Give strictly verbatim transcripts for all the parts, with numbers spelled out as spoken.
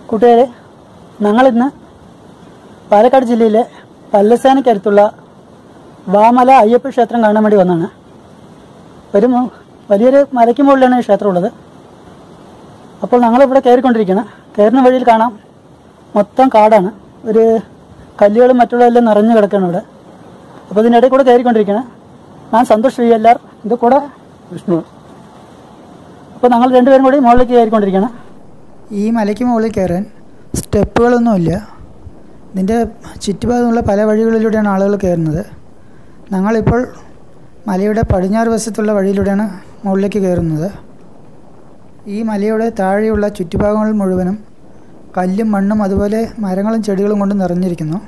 കൂട്ടുകാരെ, ഞങ്ങളിന്ന് പാലക്കാട് ജില്ലയിലെ പല്ലസാനക്കടുത്തുള്ള വാമല അയ്യപ്പ ക്ഷേത്രം കാണാൻ വേണ്ടി വന്നതാണ്. ഒരു വലിയൊരു മലയ്ക്ക് മുകളിലാണ് ഈ ക്ഷേത്രം ഉള്ളത്. അപ്പോൾ ഞങ്ങളിവിടെ കയറിക്കൊണ്ടിരിക്കുകയാണ്. കയറുന്ന വഴിയിൽ കാണാം മൊത്തം കാടാണ്. ഒരു കല്ലുകളും മറ്റുള്ളതെല്ലാം നിറഞ്ഞു കിടക്കുകയാണ് ഇവിടെ. അപ്പോൾ ഇതിൻ്റെ ഇടയിൽ കൂടെ കയറിക്കൊണ്ടിരിക്കുകയാണ്. ഞാൻ സന്തോഷ് ശ്രീ എല്ലാർ, ഇത് കൂടെ വിഷ്ണു. അപ്പോൾ ഞങ്ങൾ രണ്ടുപേരും കൂടി മുകളിലേക്ക് കയറിക്കൊണ്ടിരിക്കുകയാണ്. ഈ മലയ്ക്ക് മുകളിൽ കയറാൻ സ്റ്റെപ്പുകളൊന്നുമില്ല. ഇതിൻ്റെ ചുറ്റുഭാഗമുള്ള പല വഴികളിലൂടെയാണ് ആളുകൾ കയറുന്നത്. ഞങ്ങളിപ്പോൾ മലയുടെ പടിഞ്ഞാറ് വശത്തുള്ള വഴിയിലൂടെയാണ് മുകളിലേക്ക് കയറുന്നത്. ഈ മലയുടെ താഴെയുള്ള ചുറ്റുഭാഗങ്ങൾ മുഴുവനും കല്ലും മണ്ണും അതുപോലെ മരങ്ങളും ചെടികളും കൊണ്ട് നിറഞ്ഞിരിക്കുന്നു.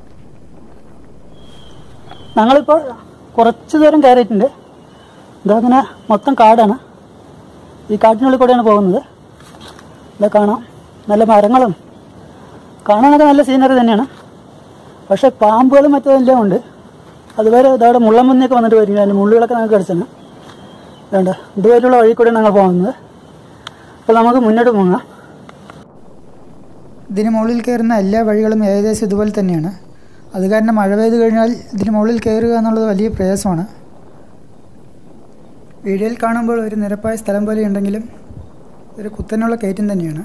ഞങ്ങളിപ്പോൾ കുറച്ച് ദൂരം കയറിയിട്ടുണ്ട്. ഇതങ്ങനെ മൊത്തം കാടാണ്. ഈ കാട്ടിനുള്ളിൽ കൂടെയാണ് പോകുന്നത്. ഇവിടെ കാണാം നല്ല മരങ്ങളും കാണാനൊക്കെ നല്ല സീനറി തന്നെയാണ്. പക്ഷേ പാമ്പുകളും മറ്റെല്ലാം ഉണ്ട്. അതുവരെ ഇതവിടെ മുള്ളമുന്നൊക്കെ വന്നിട്ട് വരും. അതിൻ്റെ മുള്ളുകളൊക്കെ ഞങ്ങൾക്ക് കടിച്ചാണ്. വേണ്ട ഇതുവരെയുള്ള വഴി കൂടെ ഞങ്ങൾ പോകുന്നത്. അപ്പോൾ നമുക്ക് മുന്നോട്ട് പോകാം. ഇതിന് മുകളിൽ കയറുന്ന എല്ലാ വഴികളും ഏകദേശം ഇതുപോലെ തന്നെയാണ്. അത് കാരണം മഴ പെയ്ത് കഴിഞ്ഞാൽ ഇതിന് മുകളിൽ കയറുക എന്നുള്ളത് വലിയ പ്രയാസമാണ്. വീഡിയോയിൽ കാണുമ്പോൾ ഒരു നിരപ്പായ സ്ഥലം പോലെ ഉണ്ടെങ്കിലും ഒരു കുത്തനുള്ള കയറ്റം തന്നെയാണ്.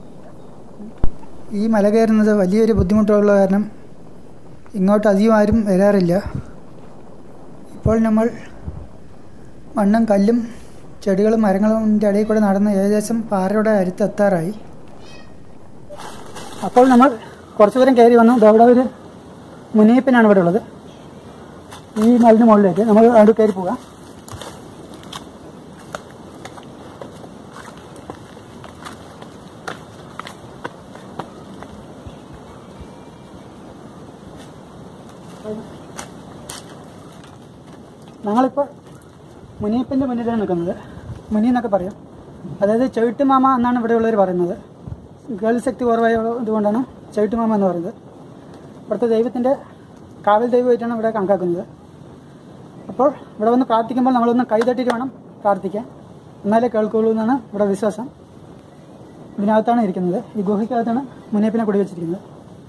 ഈ മല കയറുന്നത് വലിയൊരു ബുദ്ധിമുട്ടുള്ള കാരണം ഇങ്ങോട്ട് അധികം ആരും വരാറില്ല. ഇപ്പോൾ നമ്മൾ മണ്ണും കല്ലും ചെടികളും മരങ്ങളും ഇടയിൽ കൂടെ നടന്ന് ഏകദേശം പാറയുടെ അടുത്തെത്താറായി. അപ്പോൾ നമ്മൾ കുറച്ച് ദൂരം കയറി വന്നു. അവിടെ ഒരു മുനിയപ്പനാണ് ഇവിടെ ഉള്ളത്. ഈ മലിന് മുകളിലേക്ക് നമ്മൾ അവിടെ കയറി പോകാം. ഞങ്ങളിപ്പോൾ മുനിയപ്പൻ്റെ മുന്നിലാണ് നിൽക്കുന്നത്. മുനി എന്നൊക്കെ പറയും. അതായത് ചവിട്ടുമാമ എന്നാണ് ഇവിടെ ഉള്ളവർ പറയുന്നത്. ഗേൾസ് ശക്തി കുറവായ ഇതുകൊണ്ടാണ് ചവിട്ടുമാമ എന്ന് പറയുന്നത്. ഇവിടുത്തെ ദൈവത്തിൻ്റെ കാവൽ ദൈവമായിട്ടാണ് ഇവിടെ കണക്കാക്കുന്നത്. അപ്പോൾ ഇവിടെ വന്ന് പ്രാർത്ഥിക്കുമ്പോൾ നമ്മളൊന്ന് കൈതട്ടിയിട്ട് വേണം പ്രാർത്ഥിക്കാൻ, എന്നാലേ കേൾക്കുള്ളൂ എന്നാണ് ഇവിടെ വിശ്വാസം. ഇതിനകത്താണ് ഇരിക്കുന്നത്. ഈ ഗുഹയ്ക്കകത്താണ് മുനിയപ്പനെ കുടി വെച്ചിരിക്കുന്നത്.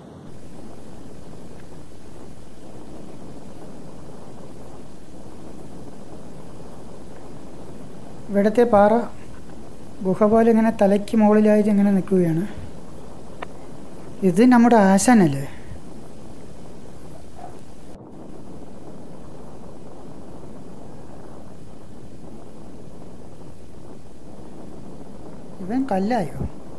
ഇവിടുത്തെ പാറ ഗുഹ പോലെ ഇങ്ങനെ തലയ്ക്ക് മുകളിലായിട്ട് ഇങ്ങനെ നിൽക്കുകയാണ്. ഇത് നമ്മുടെ ആശാനല്ലേ? ഇവൻ കല്ലായോ?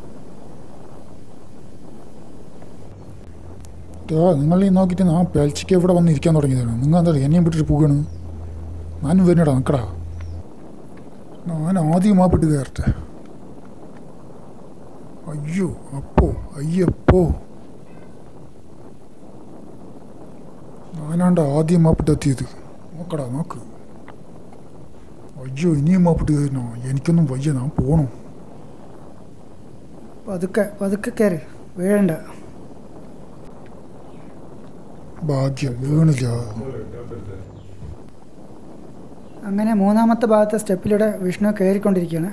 നിങ്ങൾ ഈ നോക്കിയിട്ട് ആ പേൽച്ചിക്ക് ഇവിടെ വന്ന് ഇരിക്കാൻ തുടങ്ങിയതാണ്. നിങ്ങൾ എന്താ എന്നെയും വിട്ടിട്ട് പോവുകയാണ്? ഞാനും വരുന്നടാ, നിൽക്കടാ. ഞാൻ ആദ്യം മാപ്പിട്ട് കയറട്ടെ. അയ്യോ അപ്പോ അയ്യപ്പോ, ഞാനാണ്ട് ആദ്യം മാപ്പിട്ട് എത്തിയത്. നോക്കടാ നോക്ക്. അയ്യോ ഇനിയും മാപ്പിട്ട് കയറണോ? എനിക്കൊന്നും വയ്യ, ഞാൻ പോണു. പതുക്കെ പതുക്കെ കയറി, വീഴണ്ട. ഭാഗ്യം വീണില്ല. അങ്ങനെ മൂന്നാമത്തെ ഭാഗത്തെ സ്റ്റെപ്പിലൂടെ വിഷ്ണു കയറിക്കൊണ്ടിരിക്കുകയാണ്.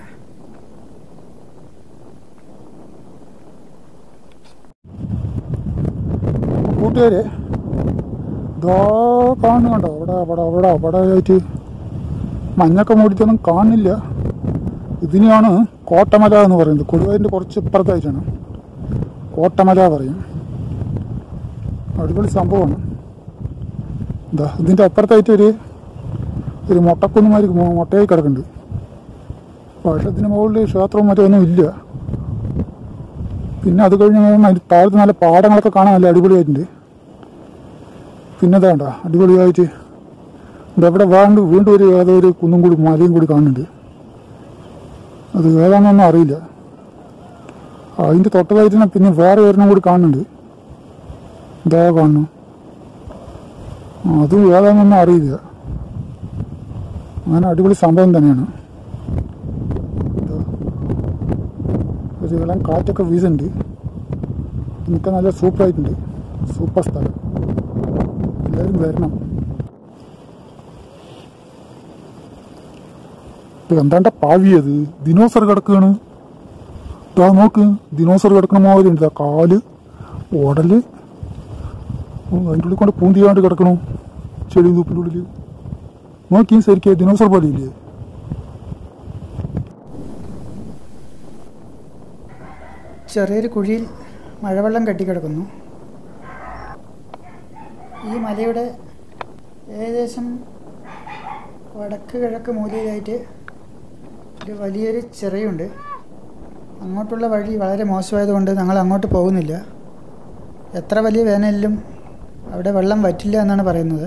കൂട്ടുകാരെ, ഇതാ കാണുന്നുണ്ടോ? അവിടെ അവിടെ അവിടെ അവിടെ ആയിട്ട് മഞ്ഞൊക്കെ മൂടിയിട്ടൊന്നും കാണില്ല. ഇതിനെയാണ് കോട്ടമല എന്ന് പറയുന്നത്. കൊടുവായിൻ്റെ കുറച്ച് ഇപ്പുറത്തായിട്ടാണ് കോട്ടമല പറയും. അടിപൊളി സംഭവമാണ്. എന്താ ഇതിൻ്റെ അപ്പുറത്തായിട്ട് ഒരു ഒരു മുട്ടക്കുന്നുമാരി മുട്ടയായി കിടക്കുന്നുണ്ട്. പക്ഷേ ഇതിന് മുകളിൽ ക്ഷേത്രവും മറ്റൊന്നും ഇല്ല. പിന്നെ അത് കഴിഞ്ഞ് അതിൻ്റെ താഴത്ത് നല്ല പാടങ്ങളൊക്കെ കാണാൻ നല്ല അടിപൊളിയായിട്ടുണ്ട്. പിന്നെ ഇതാണ്ട അടിപൊളിയായിട്ട് ഇതവിടെ വേണ്ട വീണ്ടും ഒരു ഏതോ ഒരു കുന്നും കൂടി മലയും കൂടി കാണുന്നുണ്ട്. അത് ഏതാണെന്നൊന്നും അറിയില്ല. അതിൻ്റെ തൊട്ടതായിട്ട് തന്നെ പിന്നെ വേറെ ഒരെണ്ണം കൂടി കാണുന്നുണ്ട്. ഇതാ കാണുന്നു. അതും ഏതാണെന്നൊന്നും അറിയില്ല. അങ്ങനെ അടിപൊളി സംഭവം തന്നെയാണ്. ഒരു ഇളം കാറ്റൊക്കെ വീസുണ്ട്. എനിക്ക് നല്ല സൂപ്പറായിട്ടുണ്ട്. സൂപ്പർ സ്ഥലം. എല്ലാവരും വരണം. എന്താണ്ട പാവിയത്? ദിനോസർ കിടക്കുകയാണ്. ഇതാ നോക്ക്, ദിനോസർ കിടക്കണ മാതിരി ഉണ്ട്. കാല്, ഉടല്, അതിൻ്റെ ഉള്ളിൽ കൊണ്ട് പൂന്തിയാണ്ട് കിടക്കണു. ചെടി തൂപ്പിൻ്റെ ഉള്ളിൽ നോക്കിയും ശരിക്കും ദിനോസർ പോലെ ഇല്ലേ? ചെറിയൊരു കുഴിയിൽ മഴവെള്ളം കെട്ടിക്കിടക്കുന്നു. ഈ മലയുടെ ഏകദേശം വടക്ക് കിഴക്ക് മൂലയിലായിട്ട് ഒരു വലിയൊരു ചിറയുണ്ട്. അങ്ങോട്ടുള്ള വഴി വളരെ മോശമായതുകൊണ്ട് ഞങ്ങൾ അങ്ങോട്ട് പോകുന്നില്ല. എത്ര വലിയ വേനലിലും അവിടെ വെള്ളം വറ്റില്ല എന്നാണ് പറയുന്നത്.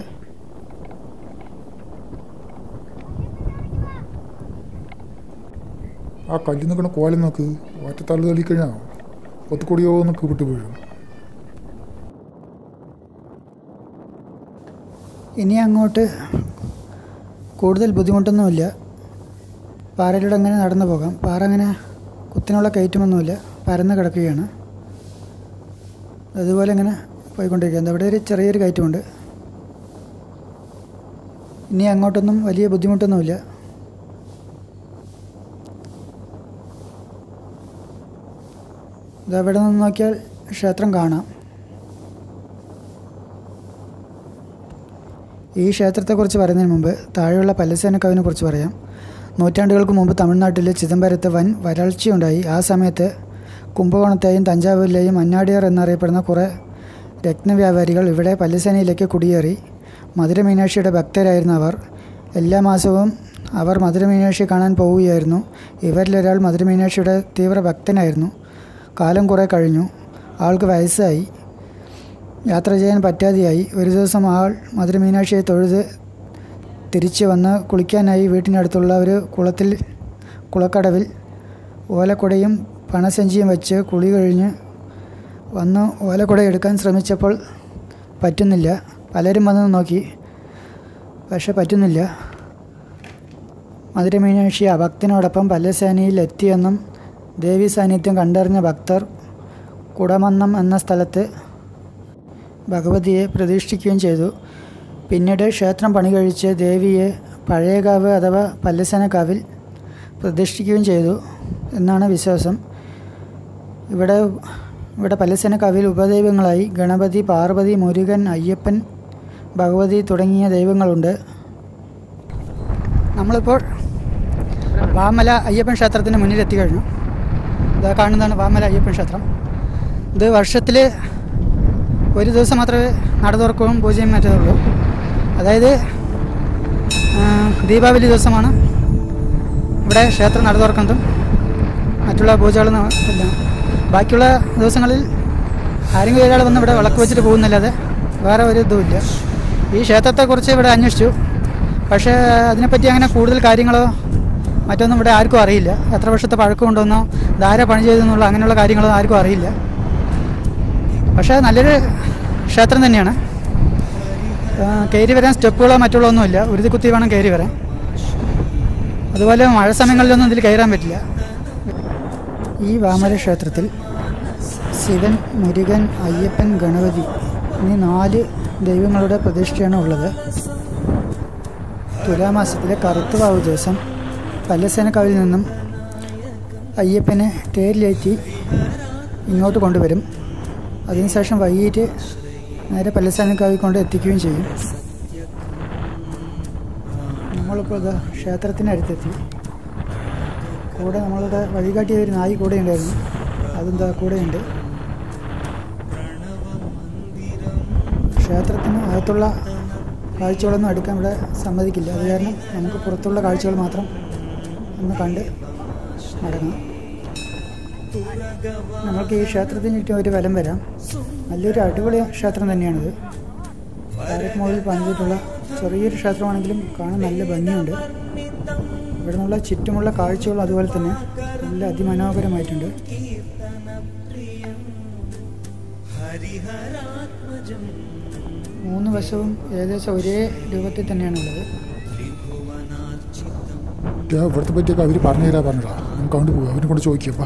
ആ കല്ലിൽ നിൽക്കണ കോലം നോക്ക്, ഒറ്റത്തള്ളു തള്ളിക്കഴിഞ്ഞാൽ ഒത്തുകൂടിയോ എന്നൊക്കെ വിട്ടു വീഴും. ഇനി അങ്ങോട്ട് കൂടുതൽ ബുദ്ധിമുട്ടൊന്നുമില്ല. പാറയിലൂടെ അങ്ങനെ നടന്നു പോകാം. പാറ അങ്ങനെ കുത്തിനുള്ള കയറ്റമൊന്നുമില്ല, പരന്ന് കിടക്കുകയാണ്. അതുപോലെ ഇങ്ങനെ പോയിക്കൊണ്ടിരിക്കുകയാണ്. അവിടെ ഒരു ചെറിയൊരു കയറ്റമുണ്ട്. ഇനി അങ്ങോട്ടൊന്നും വലിയ ബുദ്ധിമുട്ടൊന്നുമില്ല. ഇതവിടെ നിന്ന് നോക്കിയാൽ ക്ഷേത്രം കാണാം. ഈ ക്ഷേത്രത്തെക്കുറിച്ച് പറയുന്നതിന് മുമ്പ് താഴെയുള്ള പല്ലസേനക്കാവിനെ കുറിച്ച് പറയാം. നൂറ്റാണ്ടുകൾക്ക് മുമ്പ് തമിഴ്നാട്ടിൽ ചിദംബരത്ത് വൻ വരൾച്ചയുണ്ടായി. ആ സമയത്ത് കുംഭകോണത്തെയും തഞ്ചാവൂരിലെയും മന്നാടിയാർ എന്നറിയപ്പെടുന്ന കുറേ രത്നവ്യാപാരികൾ ഇവിടെ പല്ലസേനയിലേക്ക് കുടിയേറി. മധുര മീനാക്ഷിയുടെ ഭക്തരായിരുന്നു അവർ. എല്ലാ മാസവും അവർ മധുര മീനാക്ഷിയെ കാണാൻ പോവുകയായിരുന്നു. ഇവരിലൊരാൾ മധുര മീനാക്ഷിയുടെ തീവ്ര ഭക്തനായിരുന്നു. കാലം കുറേ കഴിഞ്ഞു. ആൾക്ക് വയസ്സായി, യാത്ര ചെയ്യാൻ പറ്റാതെയായി. ഒരു ദിവസം ആൾ മധുര മീനാക്ഷിയെ തൊഴുത് തിരിച്ച് വന്ന് കുളിക്കാനായി വീട്ടിനടുത്തുള്ള ഒരു കുളത്തിൽ കുളക്കടവിൽ ഓലക്കുടയും പണസഞ്ചിയും വെച്ച് കുളി കഴിഞ്ഞ് വന്ന് ഓലക്കുട എടുക്കാൻ ശ്രമിച്ചപ്പോൾ പറ്റുന്നില്ല. പലരും വന്ന് നോക്കി, പക്ഷെ പറ്റുന്നില്ല. മധുര മീനാക്ഷി ആ ഭക്തനോടൊപ്പം പല്ലസേനയിൽ എത്തിയെന്നും ദേവി സാന്നിധ്യം കണ്ടറിഞ്ഞ ഭക്തർ കുടമന്നം എന്ന സ്ഥലത്ത് ഭഗവതിയെ പ്രതിഷ്ഠിക്കുകയും ചെയ്തു. പിന്നീട് ക്ഷേത്രം പണി കഴിച്ച് ദേവിയെ പഴയകാവ് അഥവാ പല്ലസേനക്കാവിൽ പ്രതിഷ്ഠിക്കുകയും ചെയ്തു എന്നാണ് വിശ്വാസം. ഇവിടെ ഇവിടെ പല്ലസേനക്കാവിൽ ഉപദൈവങ്ങളായി ഗണപതി, പാർവതി, മുരുകൻ, അയ്യപ്പൻ, ഭഗവതി തുടങ്ങിയ ദൈവങ്ങളുണ്ട്. നമ്മളിപ്പോൾ വാമല അയ്യപ്പൻ ക്ഷേത്രത്തിന് മുന്നിലെത്തി കഴിഞ്ഞു. ഇത് കാണുന്നതാണ് വാമല അയ്യപ്പൻ ക്ഷേത്രം. ഇത് വർഷത്തിൽ ഒരു ദിവസം മാത്രമേ നട തുറക്കുകയും പൂജയും മറ്റേതുള്ളൂ. അതായത് ദീപാവലി ദിവസമാണ് ഇവിടെ ക്ഷേത്രം നട തുറക്കുന്നതും മറ്റുള്ള പൂജകളും എല്ലാം. ബാക്കിയുള്ള ദിവസങ്ങളിൽ ആരെങ്കിലും ഒരാൾ വന്ന് ഇവിടെ വിളക്ക് വെച്ചിട്ട് പോകുന്നില്ലാതെ വേറെ ഒരു ഇതുമില്ല. ഈ ക്ഷേത്രത്തെക്കുറിച്ച് ഇവിടെ അന്വേഷിച്ചു, പക്ഷേ അതിനെപ്പറ്റി അങ്ങനെ കൂടുതൽ കാര്യങ്ങളോ മറ്റൊന്നും ഇവിടെ ആർക്കും അറിയില്ല. എത്ര വർഷത്തെ പഴക്കമുണ്ടെന്നോ ധാര പണി ചെയ്തെന്നുള്ള അങ്ങനെയുള്ള കാര്യങ്ങളോ ആർക്കും അറിയില്ല. പക്ഷേ നല്ലൊരു ക്ഷേത്രം തന്നെയാണ്. കയറി വരാൻ സ്റ്റെപ്പുകളോ മറ്റുള്ള ഒന്നുമില്ല, ഉരുതി കുത്തി വേണം കയറി വരാൻ. അതുപോലെ മഴ സമയങ്ങളിലൊന്നും ഇതിൽ കയറാൻ പറ്റില്ല. ഈ വാമല ക്ഷേത്രത്തിൽ ശിവൻ, മുരുകൻ, അയ്യപ്പൻ, ഗണപതി എന്നീ നാല് ദൈവങ്ങളുടെ പ്രതിഷ്ഠയാണ് ഉള്ളത്. തുലാമാസത്തിലെ കറുത്തവാവ് ദിവസം പല്ലസേനക്കാവിൽ നിന്നും അയ്യപ്പനെ തേരിലേറ്റി ഇങ്ങോട്ട് കൊണ്ടുവരും. അതിനുശേഷം വൈകിട്ട് നേരെ പല്ലസേനക്കാവിൽ കൊണ്ട് എത്തിക്കുകയും ചെയ്യും. നമ്മളിപ്പോൾ ഇത് ക്ഷേത്രത്തിനടുത്തെത്തി. കൂടെ നമ്മളുടെ വഴികാട്ടിയ ഒരു നായി കൂടെ ഉണ്ടായിരുന്നു, അതെന്താ കൂടെയുണ്ട്. ക്ഷേത്രത്തിന് അകത്തുള്ള കാഴ്ചകളൊന്നും എടുക്കാൻ ഇവിടെ സമ്മതിക്കില്ല. അത് കാരണം നമുക്ക് പുറത്തുള്ള കാഴ്ചകൾ മാത്രം ഒന്ന് കണ്ട് മടങ്ങാം. നമ്മൾക്ക് ഈ ക്ഷേത്രത്തിന് ചുറ്റും ഒരു വലം വരാം. നല്ലൊരു അടിപൊളി ക്ഷേത്രം തന്നെയാണിത്. പാറയ്ക്ക് പണിതിട്ടുള്ള ചെറിയൊരു ക്ഷേത്രമാണെങ്കിലും കാണാൻ നല്ല ഭംഗിയുണ്ട്. ഇവിടെ നിന്നുള്ള ചുറ്റുമുള്ള കാഴ്ചകളും അതുപോലെ തന്നെ നല്ല അതിമനോഹരമായിട്ടുണ്ട്. മൂന്ന് വശവും ഏകദേശം ഒരേ രൂപത്തിൽ തന്നെയാണുള്ളത്. ഇവിടുത്തെ പറ്റിയൊക്കെ അവർ പറഞ്ഞു തരാ പറഞ്ഞടാ, നമുക്ക് അങ്ങോട്ട് പോകും. അവരെ കൊണ്ട് ചോദിക്കപ്പാ.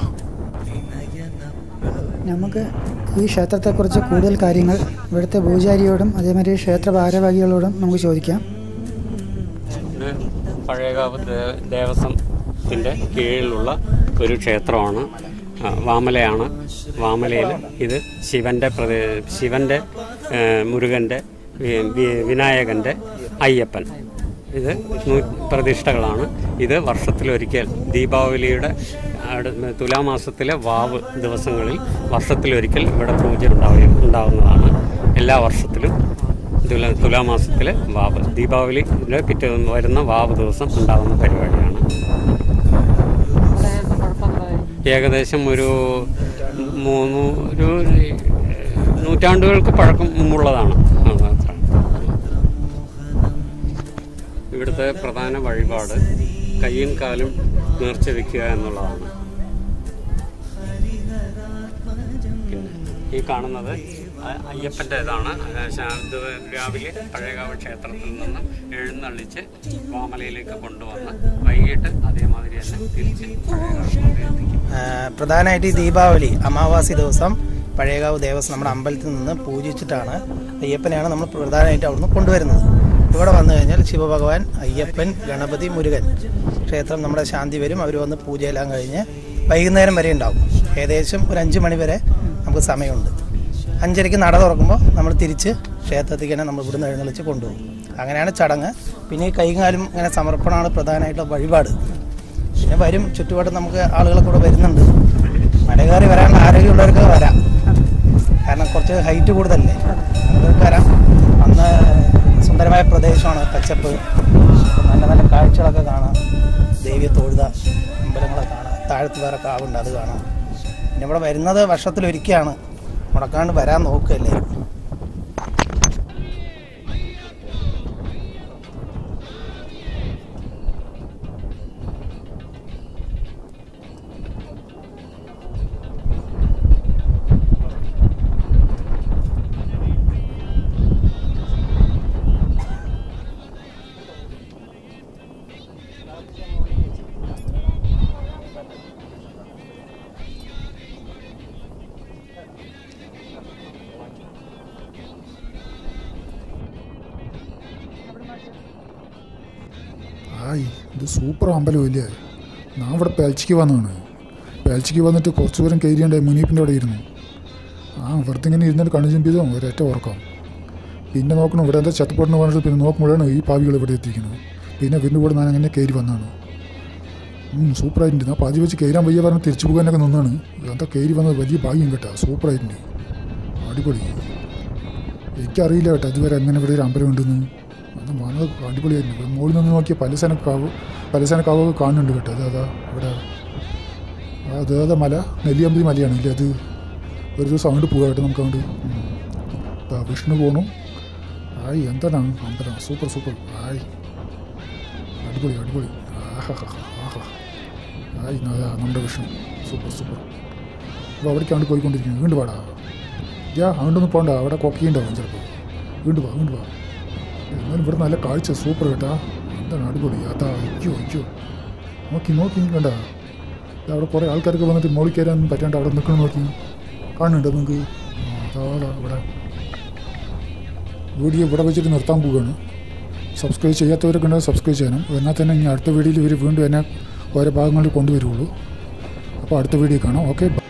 നമുക്ക് ഈ ക്ഷേത്രത്തെക്കുറിച്ച് കൂടുതൽ കാര്യങ്ങൾ ഇവിടുത്തെ പൂജാരിയോടും അതേമാതിരി ക്ഷേത്ര ഭാരവാഹികളോടും നമുക്ക് ചോദിക്കാം. ഇത് പഴയകാവ് ദേവസ്വത്തിൻ്റെ കീഴിലുള്ള ഒരു ക്ഷേത്രമാണ്. ആ, വാമലയാണ്. വാമലയിൽ ഇത് ശിവൻ്റെ പ്രതി ശിവൻ്റെ മുരുകൻ്റെ വിനായകൻ്റെ അയ്യപ്പൻ ഇത് പ്രതിഷ്ഠകളാണ്. ഇത് വർഷത്തിലൊരിക്കൽ ദീപാവലിയുടെ തുലാമാസത്തിലെ വാവ് ദിവസങ്ങളിൽ വർഷത്തിലൊരിക്കൽ ഇവിടെ പൂജ ഉണ്ടാവുകയും ഉണ്ടാവുന്നതാണ്. എല്ലാ വർഷത്തിലും തുല തുലാമാസത്തിലെ വാവ് ദീപാവലിയുടെ പിറ്റേ വരുന്ന വാവ് ദിവസം ഉണ്ടാകുന്ന പരിപാടിയാണ്. ഏകദേശം ഒരു മൂന്ന് ഒരു നൂറ്റാണ്ടുകൾക്ക് പഴക്കം മുമ്പുള്ളതാണ്. ഇവിടുത്തെ പ്രധാന വഴിപാട് കയ്യും കാലും നേർച്ച വയ്ക്കുക എന്നുള്ളതാണ്. പിന്നെ ഈ കാണുന്നത് അയ്യപ്പൻ്റെ ഇതാണ്. രാവിലെ പഴയകാവ് ക്ഷേത്രത്തിൽ നിന്ന് എഴുന്നള്ളിച്ച് വാമലയിലേക്ക് കൊണ്ടുവന്ന് വൈകിട്ട് അതേമാതിരി തന്നെ തിരിച്ച് പഴയകാവ് എത്തിക്കും. പ്രധാനമായിട്ട് ഈ ദീപാവലി അമാവാസി ദിവസം പഴയകാവ് ദേവസ്വം നമ്മുടെ അമ്പലത്തിൽ നിന്ന് പൂജിച്ചിട്ടാണ് അയ്യപ്പനെയാണ് നമ്മൾ പ്രധാനമായിട്ട് അവിടുന്ന് കൊണ്ടുവരുന്നത്. ഇവിടെ വന്നു കഴിഞ്ഞാൽ ശിവഭഗവാൻ, അയ്യപ്പൻ, ഗണപതി, മുരുകൻ ക്ഷേത്രം നമ്മുടെ ശാന്തി വരും. അവർ വന്ന് പൂജയെല്ലാം കഴിഞ്ഞ് വൈകുന്നേരം വരെ ഉണ്ടാവും. ഏകദേശം ഒരു അഞ്ച് മണി വരെ നമുക്ക് സമയമുണ്ട്. അഞ്ചരയ്ക്ക് നട തുറക്കുമ്പോൾ നമ്മൾ തിരിച്ച് ക്ഷേത്രത്തിൽ തന്നെ നമ്മൾ ഇവിടുന്ന് എഴുന്നള്ളിച്ച് കൊണ്ടുപോകും. അങ്ങനെയാണ് ചടങ്ങ്. പിന്നെ ഈ കൈകാലും ഇങ്ങനെ സമർപ്പണമാണ് പ്രധാനമായിട്ടുള്ള വഴിപാട്. പിന്നെ വരും ചുറ്റുപാട് നമുക്ക് ആളുകളെ കൂടെ വരുന്നുണ്ട്. മലകയറി വരാനുള്ള ആരോഗ്യമുള്ളവർക്ക് വരാം. കാരണം കുറച്ച് ഹൈറ്റ് കൂടുതലല്ലേ, അവർക്ക് വരാം. അന്ന് സുന്ദരമായ പ്രദേശമാണ്, പച്ചപ്പ്, നല്ല നല്ല കാഴ്ചകളൊക്കെ കാണാം. ദേവിയെ തൊഴുത അമ്പലങ്ങളൊക്കെ കാണാം. താഴത്ത് വേറെ കാവുണ്ട്, അത് കാണാം. പിന്നെ ഇവിടെ വരുന്നത് വർഷത്തിലൊരിക്കലാണ്. മുടക്കാണ്ട് വരാൻ നോക്കുകയല്ലേ. ആയി ഇത് സൂപ്പർ അമ്പലമില്ലേ. ഞാൻ ഇവിടെ പേൽച്ചിക്ക് വന്നതാണ്. പേൽച്ചിക്ക് വന്നിട്ട് കുറച്ച് ദൂരം കയറിയാണ്ട് മുനീപ്പിൻ്റെ അവിടെ ഇരുന്നു. ആ വെറുതെ ഇങ്ങനെ ഇരുന്നിട്ട് കണ്ണു ചിമ്പിയതോ ഒരൊറ്റ ഉറക്കം. പിന്നെ നോക്കണം ഇവിടെ എന്താ ചത്തപ്പെടുന്ന പറഞ്ഞിട്ട് പിന്നെ നോക്കുമ്പോഴാണ് ഈ പാവികൾ ഇവിടെ എത്തിക്കുന്നത്. പിന്നെ വീണ്ടും കൂടെ ഞാൻ അങ്ങനെ കയറി വന്നതാണ്. സൂപ്പറായിട്ടുണ്ട്. ഞാൻ പാതി വെച്ച് കയറാൻ വയ്യ പറഞ്ഞ് തിരിച്ചു പോകാനൊക്കെ നിന്നാണ്. എന്താ കയറി വന്നത് വലിയ ഭാഗ്യം കേട്ടോ. സൂപ്പറായിട്ടുണ്ട്, അടിപൊളി. എനിക്കറിയില്ല കേട്ടോ ഇതുവരെ എങ്ങനെ ഇവിടെ ഒരു അമ്പലം ഉണ്ടെന്ന്. അത് വന്നത് അടിപൊളിയായിരുന്നു. മുകളിൽ നിന്ന് നോക്കിയാൽ പലസേനക്കാവ് പലസേനക്കാവൊക്കെ കാണുന്നുണ്ട് കേട്ടോ. അത് അതാ ഇവിടെ അത് അതാ മല നെല്ലിയമ്പതി മലയാണ് ഇല്ലേ. അത് ഒരു ദിവസം അങ്ങോട്ട് പോകാം കേട്ടോ നമുക്ക്. അങ്ങോട്ട് വിഷ്ണു പോകണം. ആയി എന്താണ് അമ്പലം, സൂപ്പർ സൂപ്പർ. ആയി അടിപൊളി അടിപൊളി. ആഹാ ആഹാ ആയി അതാ നമ്മുടെ വിഷ്ണു, സൂപ്പർ സൂപ്പർ. അപ്പോൾ അവിടേക്ക് അങ്ങോട്ട് പോയിക്കൊണ്ടിരിക്കുന്നു. വീണ്ടും പാടാ യാ അങ്ങോട്ടൊന്നും പോകണ്ട, അവിടെ കൊക്കിയുണ്ടാവും ചിലപ്പോൾ. വീണ്ടും വാ വീണ്ടും വാ. എന്നാലും ഇവിടെ നല്ല കാഴ്ച സൂപ്പർ കേട്ടാ. എന്താണ് അടിപൊളി. അതാ അയ്യോ അയ്യോ നോക്കി നോക്കി കണ്ട. അവിടെ കുറേ ആൾക്കാർക്ക് വന്നിട്ട് മോളിൽ കയറാൻ പറ്റാണ്ട് അവിടെ നിൽക്കണം. നോക്കി കാണുന്നുണ്ടോ നിങ്ങൾക്ക്? അതാ അതാ ഇവിടെ വീഡിയോ ഇവിടെ വെച്ചിട്ട് നിർത്താൻ പോവുകയാണ്. സബ്സ്ക്രൈബ് ചെയ്യാത്തവരൊക്കെ ഉണ്ടെങ്കിൽ സബ്സ്ക്രൈബ് ചെയ്യണം. എന്നാൽ തന്നെ ഇനി അടുത്ത വീഡിയോയിൽ ഇവർ വീണ്ടും എന്നെ ഓരോ ഭാഗങ്ങളിൽ കൊണ്ടുവരുള്ളൂ. അപ്പോൾ അടുത്ത വീഡിയോ കാണാം. ഓക്കെ.